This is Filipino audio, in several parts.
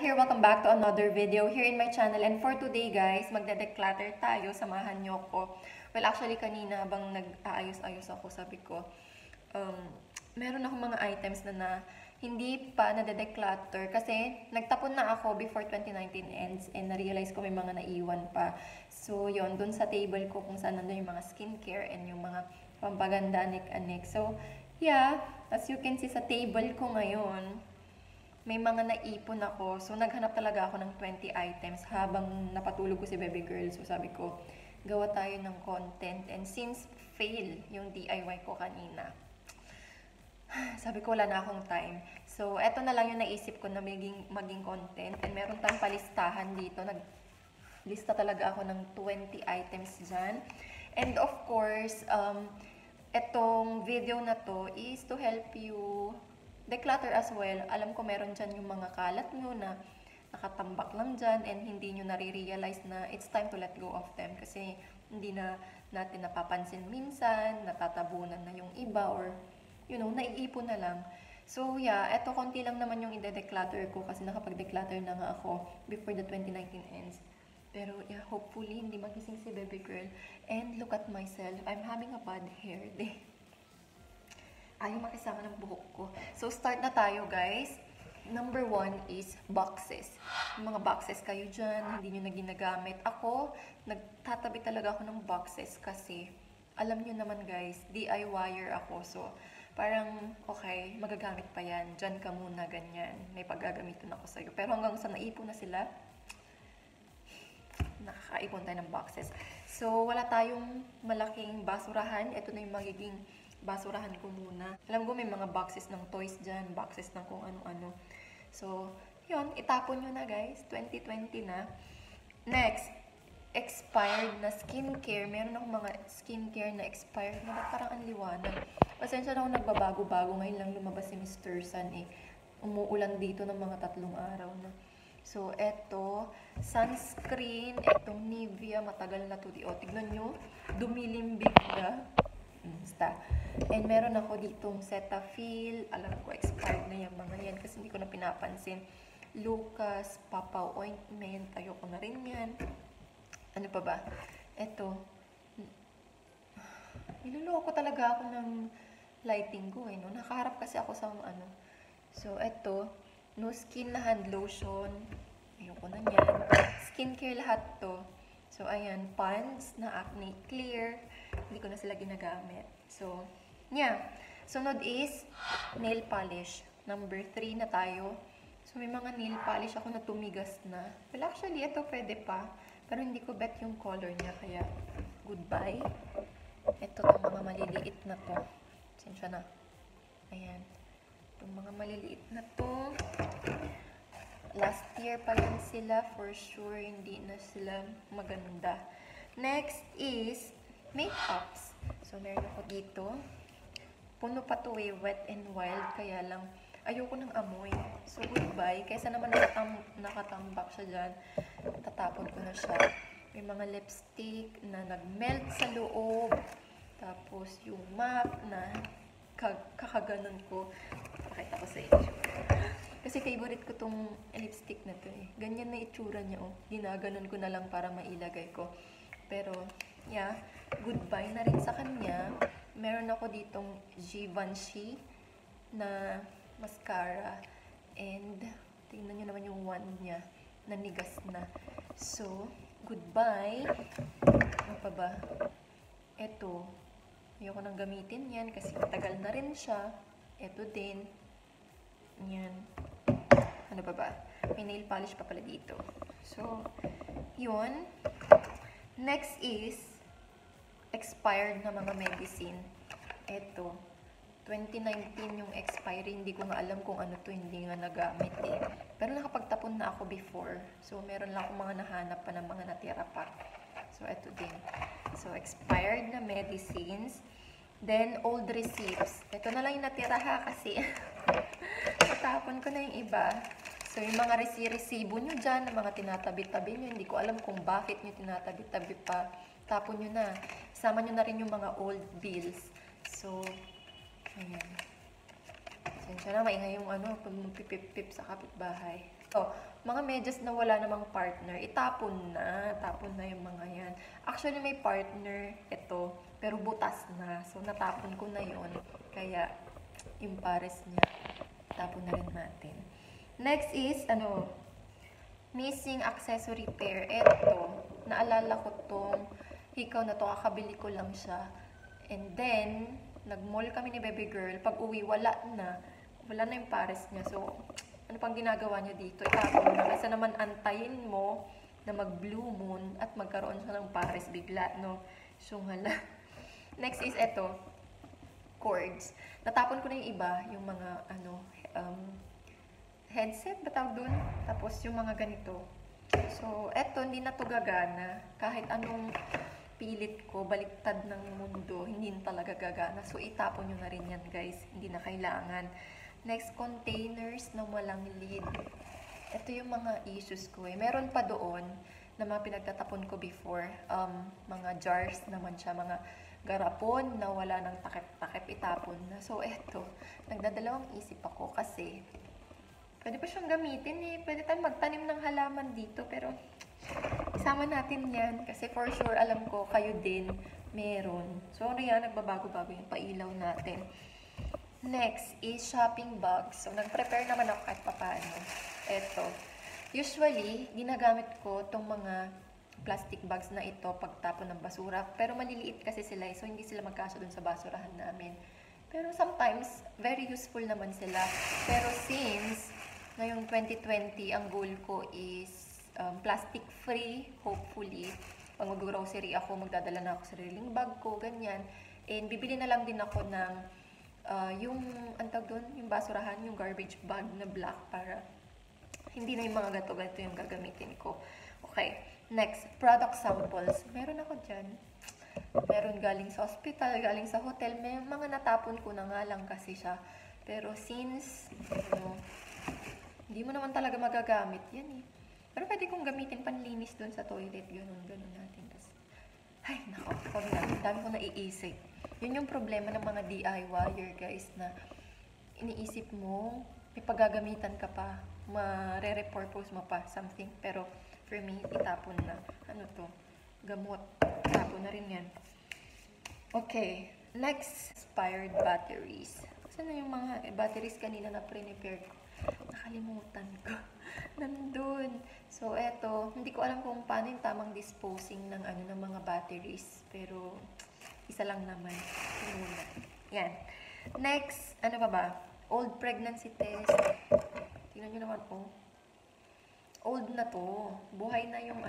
here, welcome back to another video here in my channel. And for today guys, magde-declutter tayo, samahan nyo ko. Well, actually kanina habang nag-aayos-ayos ako, sabi ko, meron akong mga items na hindi pa nade-declutter kasi nagtapon na ako before 2019 ends and na-realize ko may mga naiwan pa. So yon, dun sa table ko kung saan nandun yung mga skincare and yung mga pampaganda, anik-anik. So yeah, as you can see sa table ko ngayon, may mga naipon ako. So, naghanap talaga ako ng 20 items habang napatulog ko si baby girl. So, sabi ko, gawa tayo ng content. And since fail yung DIY ko kanina, sabi ko, wala na akong time. So, eto na lang yung naisip ko na maging content. And meron tayong palistahan dito. Naglista talaga ako ng 20 items dyan. And of course, etong video na to is to help you declutter as well. Alam ko meron dyan yung mga kalat nyo na nakatambak lang dyan and hindi nyo nare-realize na it's time to let go of them kasi hindi na natin napapansin minsan, natatabunan na yung iba or you know, naiipon na lang. So yeah, eto konti lang naman yung ide-declutter ko kasi nakapag-declutter na nga ako before the 2019 ends. Pero yeah, hopefully hindi magising si baby girl. And look at myself, I'm having a bad hair day. Ayaw makisama ng buhok ko. So, start na tayo, guys. Number 1 is boxes. Yung mga boxes kayo dyan, hindi nyo na ginagamit. Ako, nagtatabi talaga ako ng boxes kasi, alam nyo naman, guys, DIYer ako. So, parang, okay, magagamit pa yan. Dyan ka muna, ganyan. May paggagamitin ako sa'yo. Pero hanggang sa naipon na sila, nakakaipon tayo ng boxes. So, wala tayong malaking basurahan. Ito na yung magiging basurahan ko muna. Alam ko may mga boxes ng toys dyan, boxes ng kung ano-ano. So, yun, itapon nyo na guys. 2020 na. Next, expired na skincare. Meron akong mga skincare na expired na parang ang liwanag. Pasensya na ako nagbabago-bago. Ngayon lang lumabas si Mr. Sun eh. Umuulan dito ng mga 3 araw na. So, eto, sunscreen, etong Nivea, matagal na to. O, tignan nyo, dumilimbig na. Basta. And meron ako ditong Cetaphil. Alam ko, expired na yung mga yan kasi hindi ko na pinapansin. Lucas, Papaw Ointment. Ayoko na rin yan. Ano pa ba? Eto. Niloloko talaga ako ng lighting ko eh. No? Nakaharap kasi ako sa ano. So, eto. No Skin na hand lotion. Ayoko na yan. Skincare lahat to. So, ayan. Pond's na Acne Clear. Hindi ko na sila ginagamit. So, yeah. Sunod is nail polish. Number 3 na tayo. So, may mga nail polish ako na tumigas na. Well, actually, ito pwede pa. Pero hindi ko bet yung color niya. Kaya, goodbye. Ito itong mga maliliit na to. Sensya na. Ayan. Itong mga maliliit na to. Last year pa yan sila. For sure, hindi na sila maganda. Next is makeups. So, meron ako dito. Puno pa to eh, Wet n Wild. Kaya lang, ayoko ng amoy. So, goodbye. Kaysa naman nakatambak siya dyan, tatapon ko na siya. May mga lipstick na nag-melt sa loob. Tapos, yung MAC na kakaganon ko. Pakita ko sa inyo. Kasi favorite ko tong lipstick na to eh. Ganyan na itsura niya oh. Ginaganon ko na lang para mailagay ko. Pero, yeah, goodbye na rin sa kanya. Meron ako ditong Givenchy na mascara. And, tingnan nyo naman yung wand niya. Nanigas na. So, goodbye. Ano pa ba? Eto. Ayoko nang gamitin yan kasi matagal na rin siya. Eto din. Yan. Ano pa ba? May nail polish pa pala dito. So, yun. Next is expired na mga medicine. Ito. 2019 yung expiry. Hindi ko nga alam kung ano to. Hindi nga nagamit eh. Pero nakapagtapon na ako before. So, meron lang akong mga nahanap pa ng mga natira pa. So, ito din. So, expired na medicines. Then, old receipts. Ito na lang yung natira ha kasi natapon ko na yung iba. So, yung mga resibo nyo dyan, na mga tinatabi-tabi nyo, hindi ko alam kung bakit nyo tinatabi-tabi pa. Tapon nyo na. Sama nyo na rin yung mga old bills. So, ayan. Sensya na, maingay yung ano, pag magpipip-pip sa kapitbahay. So, mga medyas na wala namang partner, itapon na. Tapon na yung mga yan. Actually, may partner ito, pero butas na. So, natapon ko na yon. Kaya, yung pares niya, tapon na rin natin. Next is, missing accessory pair. Ito, naalala ko tong hikaw na to, kakabili ko lang siya. And then, nag-mall kami ni baby girl. Pag uwi, wala na yung pares niya. So, ano pang ginagawa niya dito? Itapon na. Kasi naman antayin mo na mag-blue moon at magkaroon siya ng pares bigla, no? So, hala. Next is ito, cords. Natapon ko na yung iba, yung mga, headset, ba tawag dun? Tapos yung mga ganito. So, eto, hindi na to gagana. Kahit anong pilit ko, baliktad ng mundo, hindi na talaga gagana. So, itapon nyo na rin yan, guys. Hindi na kailangan. Next, containers na walang lid. Ito yung mga issues ko eh. Meron pa doon na mga pinagtatapon ko before. Mga jars naman siya, mga garapon na wala ng takip-takip, itapon na. So, eto, nagdadalawang isip ako kasi pwede pa siyang gamitin eh. Pwede tayong magtanim ng halaman dito. Pero, isama natin yan. Kasi for sure, alam ko, kayo din, meron. Sorry nagbabago-bago yung pailaw natin. Next is shopping bags. So, nag-prepare naman ako kahit papaano. Eto. Usually, ginagamit ko tong mga plastic bags na ito pagtapon ng basura. Pero maliliit kasi sila so hindi sila magkasya dun sa basurahan namin. Pero sometimes, very useful naman sila. Pero since ngayong 2020, ang goal ko is plastic-free, hopefully. Pag mag-grocery ako, magdadala na ako sa sariling bag ko, ganyan. And bibili na lang din ako ng yung, antag doon, yung basurahan, yung garbage bag na black para hindi na yung mga gato-gato yung gagamitin ko. Okay, next, product samples. Meron ako dyan. Meron galing sa hospital, galing sa hotel. May mga natapon ko na nga lang kasi siya. Pero since, hindi mo naman talaga magagamit yan eh. Pero pwede kong gamitin panlinis doon sa toilet. Ganun natin. Tapos, ay, nako, dami ko naiisip. Yun yung problema ng mga DIYer, guys, na iniisip mo, may paggagamitan ka pa, ma-repurpose mo pa, something. Pero, for me, itapon na. Ano to? Gamot. Itapon na rin yan. Okay. Next, expired batteries. Saan na yung mga batteries kanina na prepare ko? Nakalimutan ko. Nandun. So, eto. Hindi ko alam kung paano yung tamang disposing ng ng mga batteries. Pero, isa lang naman. Muna. Yan. Next, ano ba? Old pregnancy test. Tingnan nyo naman, old na to. Buhay na yung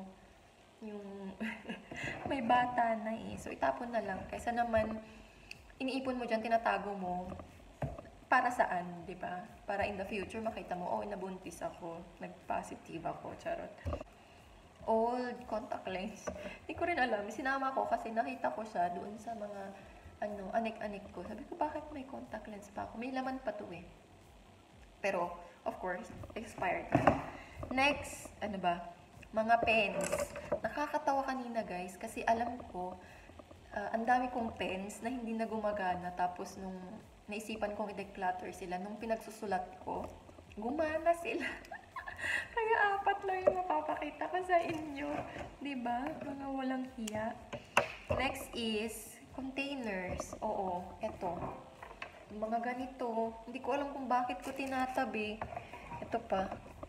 yung may bata na eh. So, itapon na lang. Kaysa naman, iniipon mo dyan, tinatago mo. Para saan, di ba? Para in the future, makita mo, nabuntis ako. Nag-positive ako. Charot. Old contact lens. Hindi ko rin alam. Sinama ko kasi nakita ko siya doon sa mga anik-anik ko. Sabi ko, bakit may contact lens pa ako? May laman pa to eh. Pero, of course, expired na. Next, mga pens. Nakakatawa kanina guys, kasi alam ko, ang dami kong pens na hindi na gumagana. Tapos nung naisipan kong i-declutter sila, nung pinagsusulat ko, gumana sila. Kaya 4 lang yung mapapakita ko sa inyo. Diba? Mga walang hiya. Next is containers. Oo, eto. Mga ganito. Hindi ko alam kung bakit ko tinatabi. Ito pa.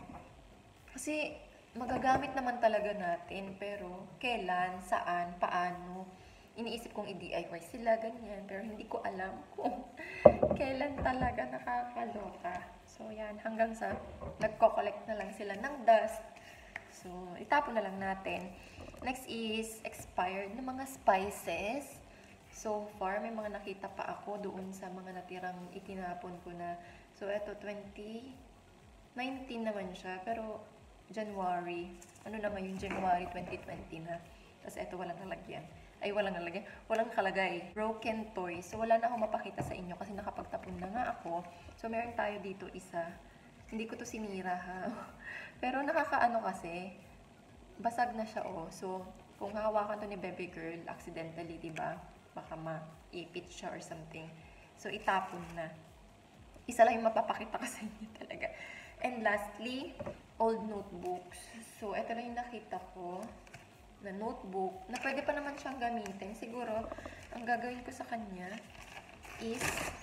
Kasi magagamit naman talaga natin. Pero kailan, saan, paano. Iniisip kong i-DIY sila, ganyan. Pero hindi ko alam kung kailan talaga, nakakaloka. So, yan. Hanggang sa nagko-collect na lang sila ng dust. So, itapon na lang natin. Next is expired na mga spices. So far, may mga nakita pa ako doon sa mga natirang itinapon ko na. So, eto, 2019 naman siya. Pero, January. Ano naman yung January 2020 na. Tapos, eto, walang nalagyan. Ay, walang nalagyan. Walang kalagay. Broken toys. So, wala na akong mapakita sa inyo kasi nakapagtapon na nga ako. So, meron tayo dito isa. Hindi ko to sinira, ha? Pero, nakakaano kasi, basag na siya, So, kung hawakan to ni baby girl, accidentally, diba? Baka maipit siya or something. So, itapon na. Isa lang yung mapapakita ko sa inyo talaga. And lastly, old notebooks. So, ito lang yung nakita ko na notebook na pwede pa naman siyang gamitin. Siguro, ang gagawin ko sa kanya is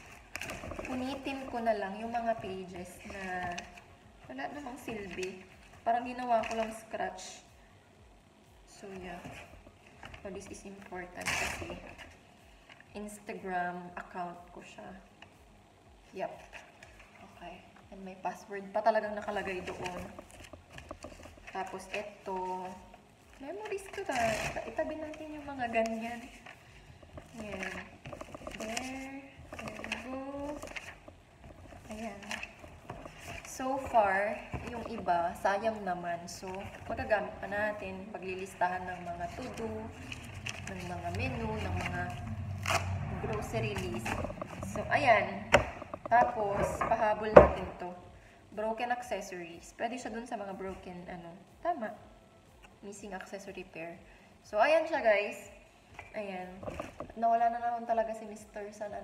punitin ko na lang yung mga pages na wala namang silbi. Parang ginawa ko lang scratch. So, yeah. So, this is important kasi Instagram account ko siya. Yup. Okay. And may password pa talagang nakalagay doon. Tapos, ito. Memories ko na. Itabi natin yung mga ganyan. Ayan. There we go. Ayan. So far, yung iba, sayang naman. So, magagamit pa natin. Paglilistahan ng mga to-do, ng mga menu, ng mga grocery list. So, ayan. Tapos, pahabol natin to. Broken accessories. Pwede siya dun sa mga broken, tama. Missing accessory pair. So, ayan siya, guys. Ayan. Nawala na naman talaga si Mr. San,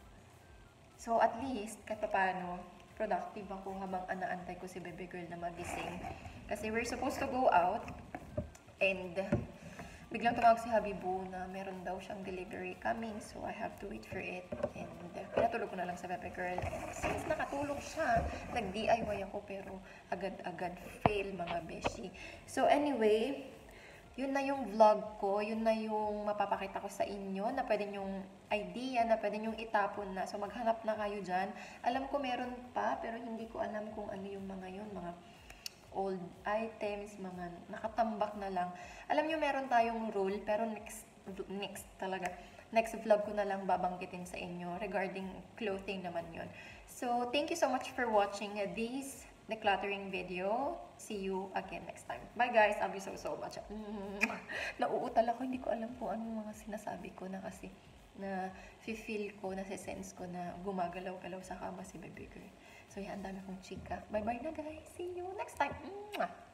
So, at least, kahit paano, productive ako habang anaantay ko si baby girl na magising. Kasi we're supposed to go out. And, biglang tumawag si Habibu na meron daw siyang delivery coming. So, I have to wait for it. And, pinatulog ko na lang sa baby girl. And since nakatulog siya, nag-DIY ako pero agad-agad fail mga beshi. So, anyway, yun na yung vlog ko. Yun na yung mapapakita ko sa inyo na pwede nyong idea, na pwede nyong itapon na. So, maghanap na kayo dyan. Alam ko meron pa, pero hindi ko alam kung ano yung mga yun, mga old items, mga nakatambak na lang. Alam nyo, meron tayong rule, pero next talaga. Next vlog ko na lang babanggitin sa inyo regarding clothing naman yun. So, thank you so much for watching this decluttering video. See you again next time. Bye guys, love you so much. Nauutal ako, hindi ko alam kung anong mga sinasabi ko na kasi na feel ko, nasi-sense ko na gumagalaw-galaw sa kama si baby girl. So, yan, ang dami kong chika. Bye-bye na guys. See you next time. Mwah!